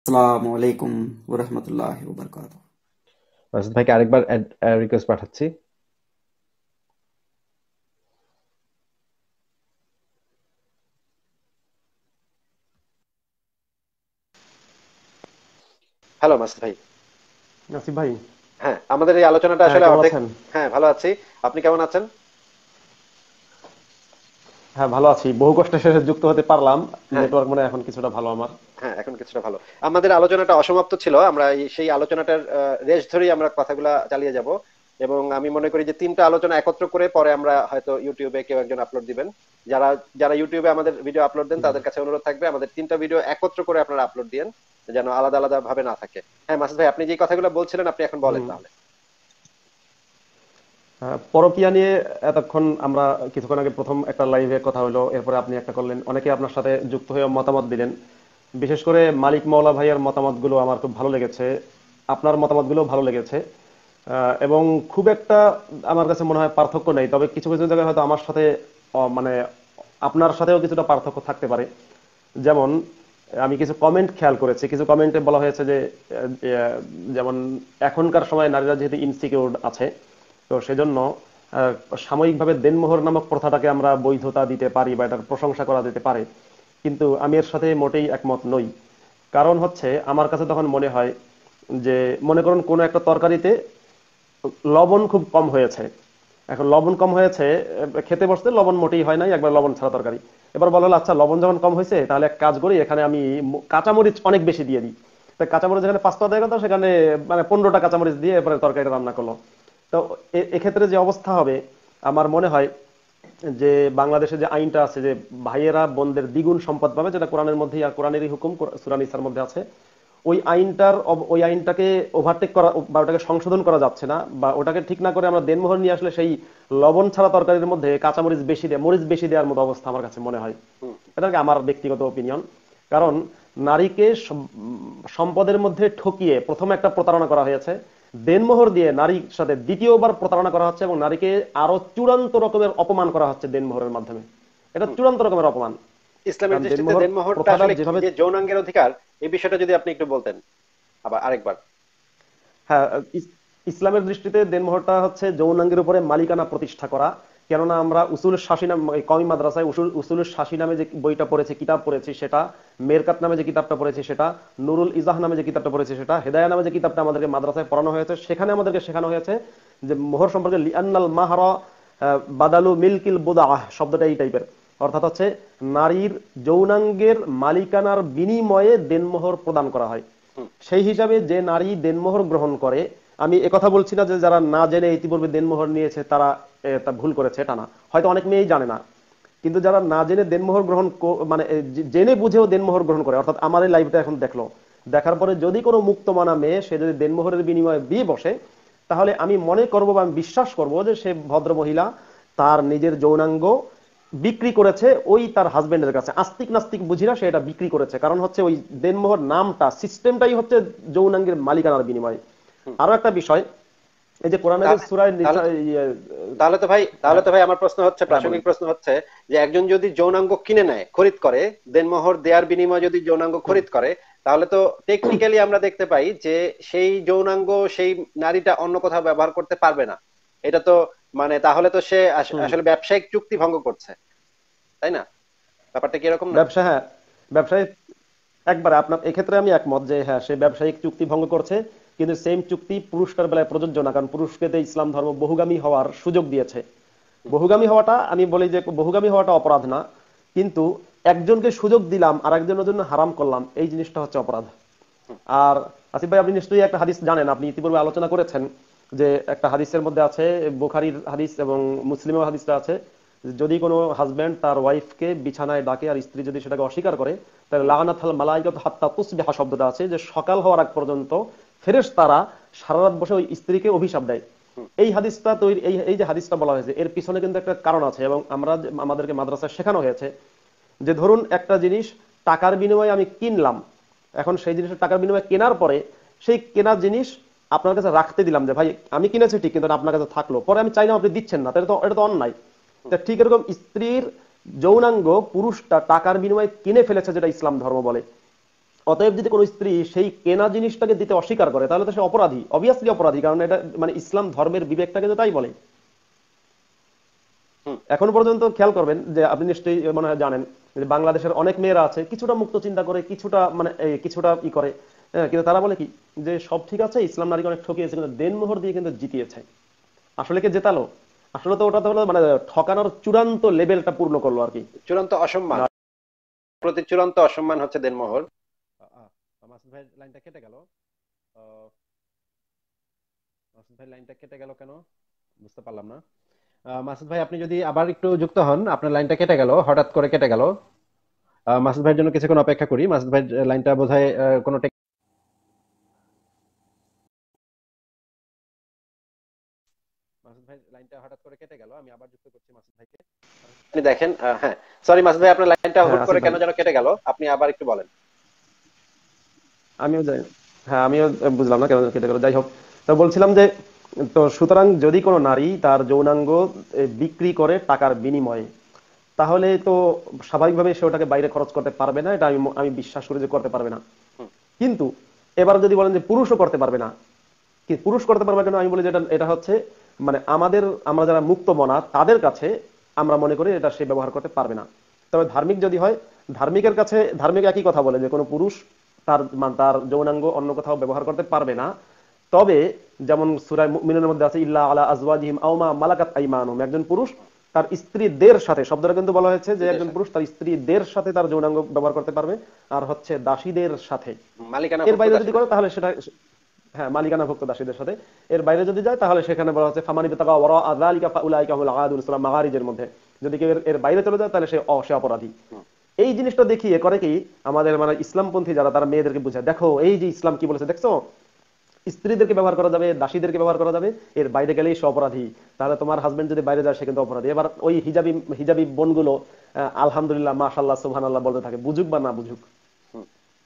আসসালামু আলাইকুম ওয়া রাহমাতুল্লাহি ওয়া বারাকাতুহু। রাশিদ ভাইকে আরেকবার রিকোয়েস্ট পাঠাচ্ছি। হ্যালো মাসুদ ভাই। নাসিব ভাই। হ্যাঁ, আমাদের এই আলোচনাটা হ্যাঁ, আসলে কেমন অর্ধেক। আছেন? হ্যাঁ, ভালো আছি। আপনি কেমন আছেন? হ্যাঁ, ভালো আছি। বহু কষ্টে শেষে যুক্ত হতে পারলাম। হ্যাঁ। নেটওয়ার্ক মনে হয় এখন কিছুটা ভালো আমার। হ্যাঁ, এখন কিছুটা ভালো। আমাদের আলোচনাটা অসমাপ্ত ছিল, আমরা সেই আলোচনাটার রেশ ধরেই আমরা কথাগুলা চালিয়ে যাব। এবং আমি মনে করি যে তিনটা আলোচনা একত্র করে পরে আমরা হয়তো ইউটিউবে কেউ একজন আপলোড দিবেন। যারা যারা ইউটিউবে আমাদের ভিডিও আপলোড দেন তাদের কাছে অনুরোধ থাকবে আমাদের তিনটা ভিডিও একত্র করে আপনারা আপলোড দিয়েন, যেন আলাদা আলাদা ভাবে না থাকে। হ্যাঁ মাসুদ ভাই, আপনি যে কথাগুলো বলছিলেন আপনি এখন বলেন হুম। তাহলে। পরকীয়া নিয়ে এতক্ষণ আমরা কিছুক্ষণ আগে প্রথম একটা লাইভে কথা হলো, এরপরে আপনি একটা করলেন, অনেকে আপনার সাথে যুক্ত হয়ে মতামত দিলেন। বিশেষ করে মালিক মাওলা ভাইয়ের মতামতগুলো আমার খুব ভালো লেগেছে। আপনার মতামতগুলো ভালো লেগেছে। এবং খুব একটা আমার কাছে মনে হয় পার্থক্য নেই, তবে কিছু কিছু জায়গায় হয়তো আমার সাথে মানে আপনার সাথেও কিছুটা পার্থক্য থাকতে পারে। যেমন আমি কিছু কমেন্ট খেয়াল করেছি, কিছু কমেন্টে বলা হয়েছে যে যেমন এখনকার সময় নারীরা যেহেতু ইনসিকিউর আছে, তো সেজন্য আহ, সাময়িকভাবে দেনমোহর নামক প্রথাটাকে আমরা বৈধতা দিতে পারি বা এটার প্রশংসা করা যেতে পারে। কিন্তু আমি এর সাথে মোটেই একমত নই। কারণ হচ্ছে আমার কাছে তখন মনে হয় যে, মনে করুন কোনো একটা তরকারিতে লবণ খুব কম হয়েছে। এখন লবণ কম হয়েছে, খেতে বসতে লবণ মোটেই হয় নাই, একবার লবণ ছাড়া তরকারি। এবার বলা হলো আচ্ছা লবণ যখন কম হয়েছে তাহলে এক কাজ করি, এখানে আমি কাঁচামরিচ অনেক বেশি দিয়ে দিই। তো কাঁচামরিচ যেখানে 5টা দেয় কথা, সেখানে মানে 15টা কাঁচামরিচ দিয়ে এরপরে তরকারিটা রান্না করলো। তো এক্ষেত্রে যে অবস্থা হবে, আমার মনে হয় যে বাংলাদেশে যে আইনটা আছে যে ভাইয়েরা বোনদের দ্বিগুণ সম্পদ পাবে, যেটা কোরআনের মধ্যে আর কোরআনেরই হুকুম, সূরা নিসার মধ্যে আছে। ওই আইনটাকে ওভারটেক করা বা ওটাকে সংশোধন করা যাচ্ছে না, বা ওটাকে ঠিক না করে আমরা দেনমোহর নিয়ে আসলে সেই লবণ ছাড়া তরকারির মধ্যে কাঁচামরিচ বেশি দেয়, মরিচ বেশি দেওয়ার মতো অবস্থা আমার কাছে মনে হয়। হুম। এটাকে আমার ব্যক্তিগত ওপিনিয়ন। কারণ নারীকে সম্পদের মধ্যে ঠকিয়ে প্রথমে একটা প্রতারণা করা হয়েছে, দেনমোহর দিয়ে নারীর সাথে দ্বিতীয়বার প্রতারণা করা হচ্ছে এবং নারীকে আরো চূড়ান্ত রকমের অপমান করা হচ্ছে দেনমোহরের মাধ্যমে। এটা হুম। চূড়ান্ত রকমের অপমান। ইসলামের কারণ দৃষ্টিতে দেনমোহর দেনমোহরটা প্রথাটা আসলে কি, যেভাবে, যে যৌনাঙ্গের অধিকার, এই বিষয়টা যদি আপনি একটু বলতেন আবার আরেকবার। হ্যাঁ, ইসলামের দৃষ্টিতে দেনমোহরটা হচ্ছে যৌনাঙ্গের উপরে মালিকানা প্রতিষ্ঠা করা। কেননা আমরা উসুল শাসী নাম, এই কওমি মাদ্রাসায় উসুল শাসী নামে যে বইটা পড়েছি, কিতাব পড়েছি সেটা, মেরকাত নামে যে কিতাবটা পড়েছি সেটা, নুরুল ইজাহ নামে যে কিতাবটা পড়েছি সেটা, হেদায়া নামে যে কিতাবটা আমাদেরকে মাদ্রাসায় পড়ানো হয়েছে, সেখানে আমাদেরকে শেখানো হয়েছে যে মোহর সম্পর্কে লিআন্নাল মাহরা বাদালু মিলকিল বুদাহ শব্দটা এই টাইপের। অর্থাৎ হচ্ছে নারীর যৌনাঙ্গের মালিকানার বিনিময়ে দেনমোহর প্রদান করা হয়। হুম। সেই হিসাবে যে নারী দেনমোহর গ্রহণ করে, আমি একথা বলছি না যে যারা না জেনে ইতিপূর্বে দেনমোহর নিয়েছে তারা তা ভুল করেছে, এটা না, হয়তো অনেক মেয়েই জানে না। কিন্তু যারা না জেনে দেনমোহর মানে জেনে বুঝেও দেনমোহর গ্রহণ করে, অর্থাৎ আমার এই লাইফটা এখন দেখলো, দেখার পরে যদি কোনো মুক্তমানা মেয়ে সে যদি দেনমোহরের বিনিময়ে বিয়ে বসে, তাহলে আমি মনে করব বা আমি বিশ্বাস করব যে সে ভদ্র মহিলা তার নিজের যৌনাঙ্গ বিক্রি করেছে ওই তার হাজবেন্ডের কাছে। আস্তিক নাস্তিক বুঝিরা সে এটা বিক্রি করেছে, কারণ হচ্ছে ওই দেনমোহর নামটা, সিস্টেমটাই হচ্ছে যৌনাঙ্গের মালিকানার বিনিময়। হুম। আরো একটা বিষয়, এই যে কোরআনে যে তাহলে সূরায়ে তাহলে নিসা, তাহলে তো ভাই, হ্যাঁ, আমার প্রশ্ন হচ্ছে, হ্যাঁ বলেন। প্রাসঙ্গিক প্রশ্ন হচ্ছে, যে একজন যদি যৌনাঙ্গ কিনে নেয়, খরিদ করে, দেনমোহর দেওয়ার বিনিময়ে যদি যৌনাঙ্গ হুম, খরিদ করে, তাহলে তো টেকনিক্যালি আমরা দেখতে পাই যে সেই যৌনাঙ্গ সেই নারীটা অন্য কোথাও ব্যবহার করতে পারবে না। এটা তো মানে তাহলে তো সে হুম। আসলে ব্যবসায়িক চুক্তি ভঙ্গ করছে, তাই না? ব্যাপারটা কি এরকম না? ব্যবসা, হ্যাঁ, ব্যবসায়িক, একবারে আপনার এক্ষেত্রে আমি একমত যে হ্যাঁ সে ব্যবসায়িক চুক্তি ভঙ্গ করছে। কিন্তু সেম চুক্তি পুরুষকার বেলায় প্রযোজ্য না, কারণ পুরুষকে তো ইসলাম ধর্ম বহুগামী হওয়ার সুযোগ দিয়েছে। হুম। বহুগামী হওয়াটা, আমি বলি যে বহুগামী হওয়াটা অপরাধ না, কিন্তু একজনকে সুযোগ দিলাম আর একজনের জন্য হারাম করলাম, এই জিনিসটা হচ্ছে অপরাধ। হুম। আর আসিফ ভাই, আপনি নিশ্চয়ই একটা হাদিস জানেন, আপনি ইতিপূর্বে আলোচনা করেছেন যে একটা হাদিসের মধ্যে আছে, বুখারীর হাদিস এবং মুসলিমের হাদিসটা আছে, যে যদি কোনো হাজবেন্ড তার ওয়াইফকে বিছানায় ডাকে আর স্ত্রী যদি সেটাকে অস্বীকার করে, তাহলে হুম। লাগানাতাল মালাইকাতু হাত্তা তুসবিহা শব্দটা আছে, যে সকাল হওয়ার আগ পর্যন্ত ফেরেশতারা সারা রাত বসে ওই স্ত্রীকে অভিশাপ দেয়। হুম। এই হাদিসটা তৈরি, এই যে হাদিসটা বলা হয়েছে এর পিছনে কিন্তু একটা কারণ আছে, এবং আমাদেরকে মাদ্রাসায় শেখানো হয়েছে যে ধরুন একটা জিনিস টাকার বিনিময়ে আমি কিনলাম, এখন সেই জিনিসটা টাকার বিনিময়ে কেনার পরে সেই কেনার জিনিস আপনার কাছে রাখতে দিলাম, যে ভাই আমি কিনেছি ঠিক, কিন্তু আপনার কাছে থাকলো, পরে আমি চাইলাম আপনি দিচ্ছেন না, তাহলে তো এটা তো অন্যায়। হুম। তা ঠিক এরকম স্ত্রীর যৌনাঙ্গ পুরুষটা টাকার বিনিময়ে কিনে ফেলেছে, যেটা ইসলাম ধর্ম বলে, অতএব যদি কোনো স্ত্রী সেই কেনা জিনিসটাকে দিতে অস্বীকার করে তাহলে তো সে অপরাধী, অবভিয়াসলি অপরাধী, কারণ এটা মানে ইসলাম ধর্মের বিবেকটাকে তো তাই বলে। হুম। এখনো পর্যন্ত খেয়াল করবেন যে আপনি নিশ্চয়ই মনে হয় জানেন যে বাংলাদেশের অনেক মেয়েরা আছে কিছুটা মুক্ত চিন্তা করে, কিছুটা মানে কিছুটা করে, কিন্তু তারা বলে কি যে সব ঠিক আছে, ইসলাম নারীকে অনেক ঠকিয়েছে কিন্তু দেনমোহর দিয়ে কিন্তু জিতিয়েছে। আসলে কি জেতালো? আসলে তো ওটা তো হলো মানে ঠকানোর চূড়ান্ত লেভেলটা পূর্ণ করলো আর কি। চূড়ান্ত অসম্মান, প্রতি চূড়ান্ত অসম্মান হচ্ছে দেনমোহর। মাসুদ ভাই লাইনটা কেটে গেল, মাসুদ ভাই লাইনটা কেটে গেল কেন বুঝতে পারলাম না। মাসুদ ভাই আপনি যদি আবার একটু যুক্ত হন, আপনার লাইনটা কেটে গেল, হঠাৎ করে কেটে গেল। মাসুদ ভাইয়ের জন্য কিছুক্ষণ অপেক্ষা করি, মাসুদ ভাই লাইনটা বোধহয় কোনো মাসুদ ভাই লাইনটা হঠাৎ করে কেটে গেল, আমি আবার যুক্ত করছি মাসুদ ভাইকে। আপনি দেখেন, হ্যাঁ সরি মাসুদ ভাই আপনার লাইনটা হ্যাঁ হুট করে আসিফ ভাই, কেন যেন কেটে গেল, আপনি আবার একটু বলেন। আমিও যাই, হ্যাঁ আমিও বুঝলাম না কেন কেটে গেল, যাই হোক। তো বলছিলাম যে তো সুতরাং যদি কোনো নারী তার যৌনাঙ্গ বিক্রি করে টাকার বিনিময়ে, তাহলে তো স্বাভাবিকভাবে সে ওটাকে বাইরে খরচ করতে পারবে না, এটা আমি আমি বিশ্বাস করি যে করতে পারবে না। হুম, কিন্তু এবার যদি বলেন যে পুরুষও করতে পারবে না, কি পুরুষ করতে পারবে কেন, আমি বলি যে এটা এটা হচ্ছে মানে আমরা যারা মুক্ত মনা তাদের কাছে আমরা মনে করি এটা সে ব্যবহার করতে পারবে না। তবে ধার্মিক যদি হয়, ধার্মিকের কাছে ধার্মিক একই কথা বলে যে কোনো পুরুষ তার যৌনাঙ্গ অন্য কোথাও ব্যবহার করতে পারবে না। তবে যেমন সূরা মুমিনুনের মধ্যে আছে ইল্লা আলা আজওয়াজিহিম আও মা মালাকাত আইমানুহুম, একজন পুরুষ তার স্ত্রীদের সাথে, শব্দটা কিন্তু বলা হয়েছে যে স্ত্রীদের একজন সাথে, পুরুষ তার স্ত্রীদের সাথে তার যৌনাঙ্গ ব্যবহার করতে পারবে, আর হচ্ছে দাসীদের সাথে। মালিকানা এর ভুক্ত বাইরে যদি দাসীদের করে সাথে। তাহলে সেটা, হ্যাঁ মালিকানাভুক্ত দাসীদের সাথে। এর বাইরে যদি যায় তাহলে সেখানে বলা হচ্ছে ফামানি বিতাকা ওয়ারা আযালিকা ফাউলাইকা হুল আদুন, সূরা মাগারিজের মধ্যে। যদি কেউ এর বাইরে চলে যায় তাহলে সে অপরাধী। হুম, এই জিনিসটা দেখিয়ে করে কি আমাদের মানে ইসলামপন্থী যারা তারা মেয়েদেরকে বুঝায়, দেখো এই যে ইসলাম কি বলেছে দেখছো, স্ত্রীদেরকে ব্যবহার করা যাবে, দাসীদেরকে ব্যবহার করা যাবে, এর বাইরে গেলেই সে অপরাধী। তাহলে তোমার হাজবেন্ড যদি বাইরে যায় সে কিন্তু অপরাধী। এবার ওই হিজাবি হিজাবি বোনগুলো আলহামদুলিল্লাহ মাশাআল্লাহ সুবহানাল্লাহ বলতে থাকে, বুঝুক বা না বুঝুক। হুম।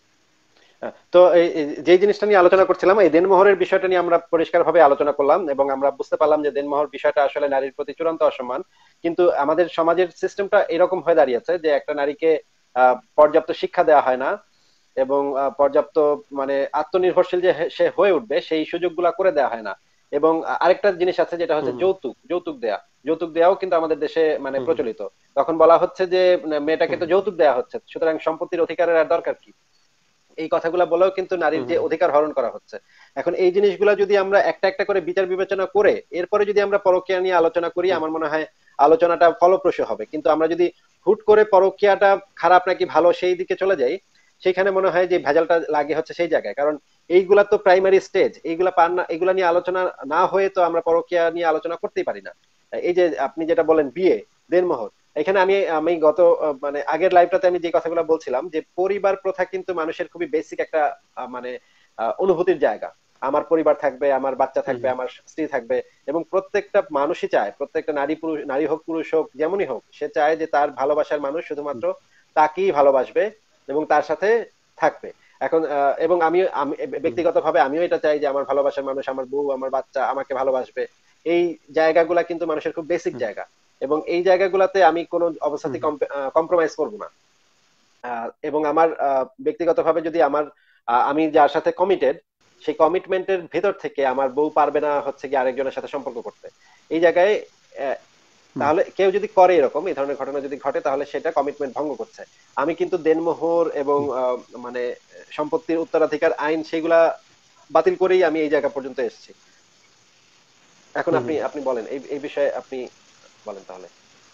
তো যে জিনিসটা নিয়ে আলোচনা করছিলাম, এই দেনমোহরের বিষয়টা নিয়ে আমরা পরিষ্কারভাবে আলোচনা করলাম এবং আমরা বুঝতে পারলাম যে দেনমোহর বিষয়টা আসলে নারীর প্রতি চূড়ান্ত অসম্মান। কিন্তু আমাদের সমাজের সিস্টেমটা এরকম হয়ে দাঁড়িয়েছে যে একটা নারীকে পর্যাপ্ত শিক্ষা দেওয়া হয় না এবং পর্যাপ্ত মানে আত্মনির্ভরশীল যে সে হয়ে উঠবে সেই সুযোগগুলা করে দেওয়া হয় না। এবং আরেকটা জিনিস আছে যেটা হচ্ছে হুম যৌতুক, যৌতুক দেওয়াও কিন্তু আমাদের দেশে মানে হুম প্রচলিত। তখন বলা হচ্ছে যে মেয়েটাকে হুম তো যৌতুক দেওয়া হচ্ছে, সুতরাং সম্পত্তির অধিকারের আর দরকার কি, এই কথাগুলা বলেও কিন্তু নারীর হুম যে হুম অধিকার হরণ করা হচ্ছে। এখন এই জিনিসগুলা যদি আমরা একটা একটা করে বিচার বিবেচনা করে এরপরে যদি আমরা পরকীয়া নিয়ে আলোচনা করি, হুম আমার মনে হয় আলোচনাটা ফলপ্রসূ হবে। কিন্তু আমরা যদি হুট করে পরকীয়াটা খারাপ নাকি ভালো সেই দিকে চলে যাই, সেখানে মনে হয় যে ভেজালটা লাগে হচ্ছে সেই জায়গায়। কারণ এইগুলা তো প্রাইমারি স্টেজ, এইগুলা পার না, এগুলা নিয়ে আলোচনা না হয়ে তো আমরা পরকীয়া নিয়ে আলোচনা করতেই পারি না। এই যে আপনি যেটা বলেন বিয়ে, দেনমোহর, এখানে আমি আমি গত মানে আগের লাইভটাতে আমি যে কথাগুলো বলছিলাম যে পরিবার প্রথা কিন্তু মানুষের খুবই বেসিক একটা মানে অনুভূতির জায়গা। আমার পরিবার থাকবে, আমার বাচ্চা হুম থাকবে, আমার স্ত্রী থাকবে, এবং প্রত্যেকটা মানুষই চায়, প্রত্যেকটা নারী হোক পুরুষ হোক যেমনই হোক, সে চায় যে তার ভালোবাসার মানুষ হুম শুধুমাত্র তাকেই ভালোবাসবে এবং তার সাথে থাকবে। এখন এবং আমি আমি হুম ব্যক্তিগতভাবে আমিও এটা চাই যে আমার ভালোবাসার মানুষ, আমার বউ, আমার বাচ্চা আমাকে ভালোবাসবে। এই জায়গাগুলা কিন্তু মানুষের খুব বেসিক হুম জায়গা, এবং এই জায়গাগুলোতে আমি কোনো হুম অবস্থাতেই কম্প্রোমাইজ করব না। এবং আমার ব্যক্তিগতভাবে যদি আমি যার সাথে কমিটেড, সেই কমিটমেন্টের ভেতর থেকে আমার বউ পারবে না হচ্ছে কি আরেকজনের সাথে সম্পর্ক করতে। এই জায়গায় আহ, হুম তাহলে কেউ যদি করে এরকম এই ধরনের ঘটনা যদি ঘটে তাহলে সেটা কমিটমেন্ট ভঙ্গ করছে। আমি কিন্তু দেনমোহর এবং হুম মানে সম্পত্তির উত্তরাধিকার আইন সেগুলা বাতিল করেই আমি এই জায়গা পর্যন্ত এসেছি। এখন হুম আপনি হুম। আপনি বলেন এই এই বিষয়ে আপনি বলেন তাহলে।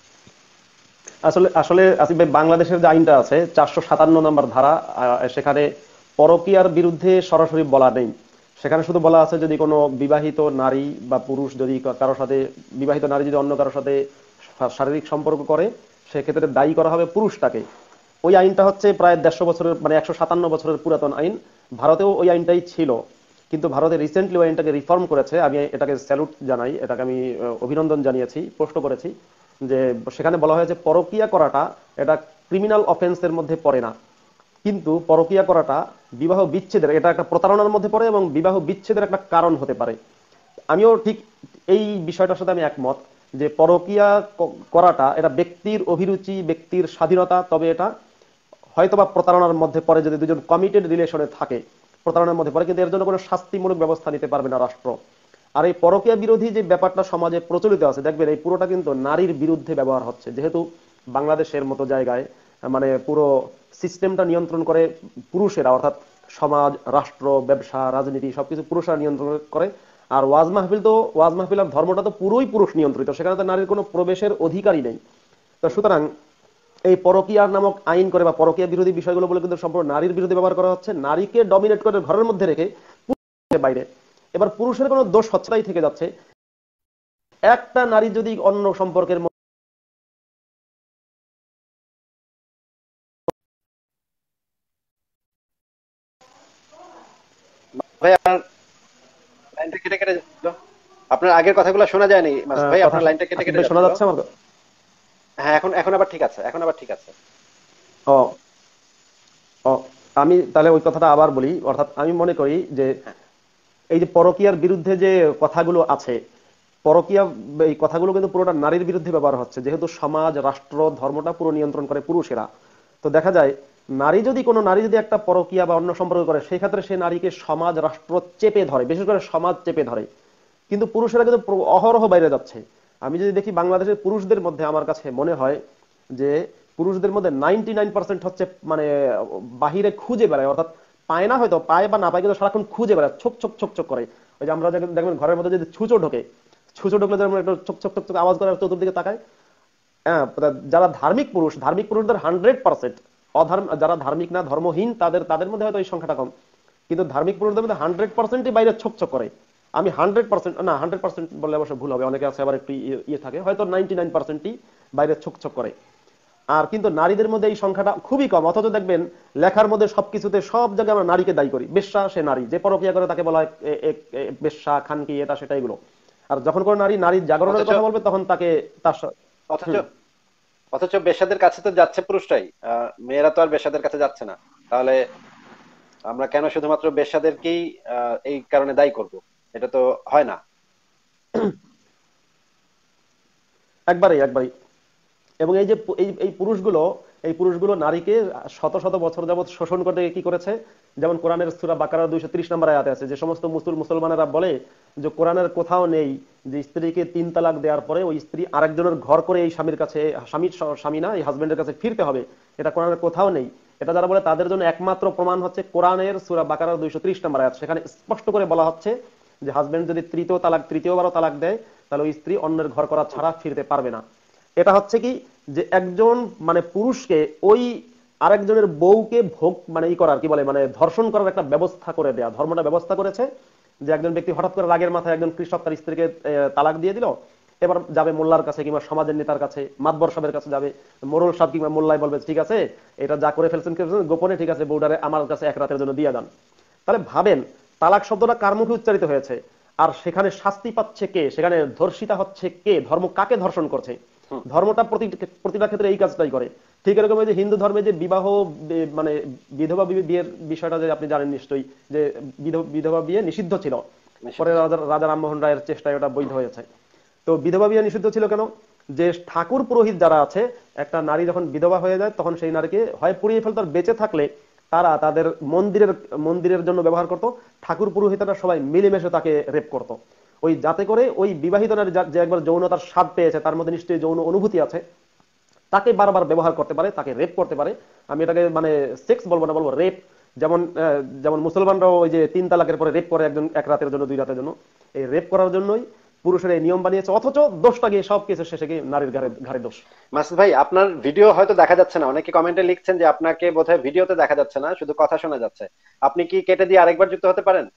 আসলে আসলে আসিফ ভাই, বাংলাদেশের যে আইনটা আছে 457 নম্বর ধারা, সেখানে পরকীয়ার বিরুদ্ধে সরাসরি বলা নেই। সেখানে শুধু বলা আছে যদি কোনো বিবাহিত নারী বা পুরুষ যদি কারোর সাথে, বিবাহিত নারী যদি অন্য কারোর সাথে শারীরিক সম্পর্ক করে সেক্ষেত্রে দায়ী করা হবে পুরুষটাকে। ওই আইনটা হচ্ছে প্রায় 150 বছরের মানে 157 বছরের পুরাতন আইন। ভারতেও ওই আইনটাই ছিল, কিন্তু ভারতে রিসেন্টলি ওই আইনটাকে রিফর্ম করেছে। আমি এটাকে স্যালুট জানাই, এটাকে আমি অভিনন্দন জানিয়েছি, পোস্ট করেছি যে সেখানে বলা হয়েছে পরকীয়া করাটা এটা ক্রিমিনাল অফেন্সের মধ্যে পড়ে না, কিন্তু পরকীয়া করাটা বিবাহ বিচ্ছেদের, এটা একটা প্রতারণার মধ্যে পড়ে এবং বিবাহ বিচ্ছেদের একটা কারণ হতে পারে। আমিও ঠিক এই বিষয়টার সাথে আমি একমত যে পরকীয়া করাটা এটা ব্যক্তির অভিরুচি, ব্যক্তির স্বাধীনতা, তবে এটা হয়তোবা প্রতারণার মধ্যে পড়ে, যদি দুজন কমিটেড রিলেশনে থাকে প্রতারণার মধ্যে পড়ে, কিন্তু এর জন্য কোনো শাস্তিমূলক ব্যবস্থা নিতে পারবে না রাষ্ট্র। আর এই পরকীয়া বিরোধী যে ব্যাপারটা সমাজে প্রচলিত আছে, দেখবেন এই পুরোটা কিন্তু নারীর বিরুদ্ধে ব্যবহার হচ্ছে। যেহেতু বাংলাদেশের মতো জায়গায় মানে পুরো সিস্টেমটা নিয়ন্ত্রণ করে পুরুষেরা, অর্থাৎ সমাজ, রাষ্ট্র, ব্যবসা, রাজনীতি সবকিছু পুরুষরা নিয়ন্ত্রণ করে। আর ওয়াজ মাহফিল আর ধর্মটা তো পুরোই পুরুষ নিয়ন্ত্রিত, সেখানে তো নারীর কোনো প্রবেশের অধিকারই নেই। তো সুতরাং এই পরকীয়া নামক আইন করে বা পরকীয়া বিরোধী বিষয়গুলো বলে কিন্তু সম্পূর্ণ নারীর বিরুদ্ধে ব্যবহার করা হচ্ছে, নারীকে ডমিনেট করে ঘরের মধ্যে রেখে পুরুষের বাইরে। এবার পুরুষের কোনো দোষ হচ্ছেই থেকে যাচ্ছে। একটা নারী যদি অন্য সম্পর্কের ভাই আপনার লাইনটা কেটে কেটে যাচ্ছিল, আপনার আগের কথাগুলো শোনা যায়নি মাসুদ ভাই, কথা আপনার লাইনটা কেটে কেটে শোনা যাচ্ছিল। যাচ্ছে আমার? হ্যাঁ, এখন এখন আবার ঠিক আছে, এখন আবার ঠিক আছে। ও ও আমি তাহলে ওই কথাটা আবার বলি। অর্থাৎ আমি মনে করি যে হ্যাঁ, এই যে পরকীয়ার বিরুদ্ধে যে কথাগুলো আছে, পরকীয়া এই কথাগুলো কিন্তু পুরোটা নারীর বিরুদ্ধে ব্যবহার হচ্ছে, যেহেতু সমাজ, রাষ্ট্র, ধর্মটা পুরো নিয়ন্ত্রণ করে পুরুষেরা। তো দেখা যায় কোনো নারী যদি একটা পরকীয়া বা অন্য সম্পর্ক করে, সেই ক্ষেত্রে সে নারীকে সমাজ, রাষ্ট্র চেপে ধরে, বিশেষ করে সমাজ চেপে ধরে। কিন্তু পুরুষেরা কিন্তু অহরহ বাইরে যাচ্ছে। আমি যদি দেখি বাংলাদেশের পুরুষদের মধ্যে, আমার কাছে মনে হয় যে পুরুষদের মধ্যে 99% হচ্ছে মানে বাহিরে খুঁজে বেড়ায়, অর্থাৎ পায় না, হয়তো পায় বা না পায়, কিন্তু সারাক্ষণ খুঁজে বেড়ায়, ছোক ছোক ছোক ছোক করে। ওই যে আমরা দেখবেন ঘরের মধ্যে যদি ছুঁচো ঢোকে, ছুঁচো ঢুকলে যেমন একটা ছোক ছোক ছোক ছোক আওয়াজ করে, চতুর্দিকে তাকায়। হ্যাঁ, যারা ধার্মিক পুরুষদের 100%, যারা ধার্মিক না, ধর্মহীন, তাদের তাদের মধ্যে হয়তো এই সংখ্যাটা কম, কিন্তু ধার্মিক পুরুষদের মধ্যে 100%ই বাইরে ছোক ছোক করে। আমি 100% না, 100% বললে অবশ্য ভুল হবে, অনেকে আছে আবার একটু ইয়ে থাকে, হয়তো 99%ই বাইরে ছোক ছোক করে। আর কিন্তু নারীদের মধ্যে এই সংখ্যাটা খুবই কম। অথচ দেখবেন লেখার মধ্যে সবকিছুতে সব জায়গায় আমরা নারীকে দায়ী করি। বেশ্যা সে নারী, যে পরকীয়া করে তাকে বলা হয় বেশ্যা, খানকি, এটা সেটা এগুলো। আর যখন কোনো নারী নারীর জাগরণের অথচ কথা বলবে, তখন তাকে তার অথচ অথচ বেশ্যাদের কাছে তো যাচ্ছে পুরুষরাই, মেয়েরা তো আর বেশ্যাদের কাছে যাচ্ছে না। তাহলে আমরা কেন শুধুমাত্র বেশ্যাদেরকেই এই কারণে দায়ী করব? এটা তো হয় না। একবারেই একবারেই। এবং এই যে এই পুরুষগুলো নারীকে শত শত বছর যাবত শোষণ করতে কি করেছে? যেমন কোরআনের সূরা বাকারার 230 নম্বর আয়াতে আছে, যে সমস্ত মুসলমানেরা বলে যে কোরআনের কোথাও নেই যে স্ত্রীকে 3 তালাক দেওয়ার পরে ওই স্ত্রী আরেকজনের ঘর করে এই স্বামীর কাছে, স্বামী না, এই হাজবেন্ডের কাছে ফিরতে হবে। এটা কোরআনের কোথাও নেই। এটা যারা বলে তাদের জন্য একমাত্র প্রমাণ হচ্ছে কোরআনের সূরা বাকারার 230 নম্বর আয়াত। সেখানে স্পষ্ট করে বলা হচ্ছে যে হাজবেন্ড যদি তৃতীয়বারও তালাক দেয়, তাহলে ওই স্ত্রী অন্যের ঘর করা ছাড়া ফিরতে পারবে না। এটা হচ্ছে কি, যে একজন মানে পুরুষকে ওই আরেকজনের বউকে ভোগ মানে করার কি বলে মানে ধর্ষণ করার একটা ব্যবস্থা করে দেয়া, ধর্মটা ব্যবস্থা করেছে। যে একজন ব্যক্তি হঠাৎ করে রাগের মাথায় একজন কৃষক তার স্ত্রীকে তালাক দিয়ে দিল, এবার যাবে মোল্লার কাছে কিংবা সমাজের নেতার কাছে, মাতবর সাহেবের কাছে যাবে, মোরল সাহেব কিংবা মোল্লাই বলবে ঠিক আছে এটা যা করে ফেলছেন গোপনে, ঠিক আছে বউডারে আমার কাছে এক রাতের জন্য দিয়ে দেন। তাহলে ভাবেন তালাক শব্দটা কার মুখে উচ্চারিত হয়েছে, আর সেখানে শাস্তি পাচ্ছে কে, সেখানে ধর্ষিতা হচ্ছে কে, ধর্ম কাকে ধর্ষণ করছে? ধর্মটা প্রতিটা ক্ষেত্রে এই কাজটাই করে। ঠিক এরকম যে হিন্দু ধর্মে যে বিবাহ মানে বিধবা বিয়ের বিষয়টা যে আপনি জানেন নিশ্চয়ই, যে বিধবা বিয়ে নিষিদ্ধ ছিল, পরে রাজা রামমোহন রায়ের চেষ্টায় ওটা বৈধ হয়েছে। তো বিধবা বিয়ে নিষিদ্ধ ছিল কেন? যে ঠাকুর পুরোহিত যারা আছে, একটা নারী যখন বিধবা হয়ে যায় তখন সেই নারীকে হয় পুড়িয়ে ফেলতো, আর বেঁচে থাকলে তারা তাদের মন্দিরের জন্য ব্যবহার করত। ঠাকুর পুরোহিতরা সবাই মিলেমিশে তাকে রেপ করত, ওই যাতে করে ওই বিবাহিত নারী যে একবার যৌনতার স্বাদ পেয়েছে, তার মধ্যে নিশ্চয়ই যৌন অনুভূতি আছে, তাকে বারবার ব্যবহার করতে পারে, তাকে রেপ করতে পারে। আমি এটাকে মানে সেক্স বলবো না, বলবো রেপ। যেমন যেমন মুসলমানরাও ওই যে 3 তালাকের পরে রেপ করে একজন, এক রাতের জন্য 2 রাতের জন্য, এই রেপ করার জন্যই পুরুষের এই নিয়ম বানিয়েছে। অথচ দোষটা গিয়ে সব কিছু শেষে গিয়ে নারীর ঘাড়ে দোষ। মাসুদ ভাই, আপনার ভিডিও হয়তো দেখা যাচ্ছে না, অনেকে কমেন্টে লিখছেন যে আপনাকে বোধহয় ভিডিওতে দেখা যাচ্ছে না, শুধু কথা শোনা যাচ্ছে। আপনি কি কেটে দিয়ে আরেকবার যুক্ত হতে পারেন?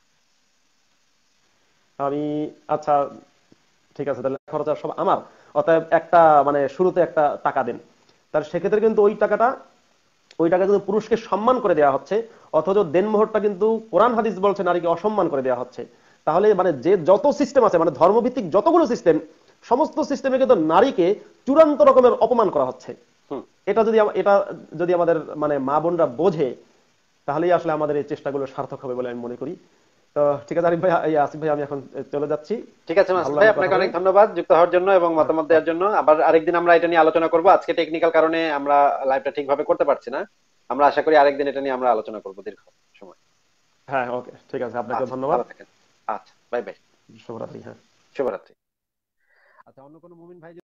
আমি আচ্ছা ঠিক আছে, তাহলে খরচ সব আমার, অতএব একটা মানে শুরুতে একটা টাকা দেন। তাহলে সেক্ষেত্রে কিন্তু ওই টাকা কিন্তু পুরুষকে সম্মান করে দেওয়া হচ্ছে, অথচ দেনমোহরটা কিন্তু কোরআন হাদিস বলছে নারীকে অসম্মান করে দেওয়া হচ্ছে। তাহলে মানে যে যত সিস্টেম আছে, মানে ধর্মভিত্তিক যতগুলো সিস্টেম, সমস্ত সিস্টেমে কিন্তু নারীকে চূড়ান্ত রকমের অপমান করা হচ্ছে। হুম। এটা যদি আমাদের মানে মা বোনরা বোঝে, তাহলেই আসলে আমাদের এই চেষ্টাগুলো সার্থক হবে বলে আমি মনে করি। তো ঠিক আছে আরিফ ভাই, আসিফ ভাই, আমি এখন চলে যাচ্ছি। ঠিক আছে ভালো মাসুদ ভাই, লাগলো কথা আপনাকে বলে। অনেক ধন্যবাদ যুক্ত হওয়ার জন্য এবং হ্যাঁ, মতামত দেওয়ার জন্য। আবার আরেকদিন আমরা এটা নিয়ে আলোচনা করব, আজকে টেকনিক্যাল কারণে আমরা লাইভটা ঠিকভাবে করতে পারছি না। আমরা আশা করি আরেকদিন এটা নিয়ে আমরা আলোচনা করবো দীর্ঘ সময়। হ্যাঁ, ওকে, ঠিক আছে, আপনাকে আচ্ছা, ধন্যবাদ। ভালো থাকেন। আচ্ছা, বাই বাই। শুভরাত্রি। হ্যাঁ। শুভরাত্রি। আচ্ছা, অন্য কোনো মুমিন ভাই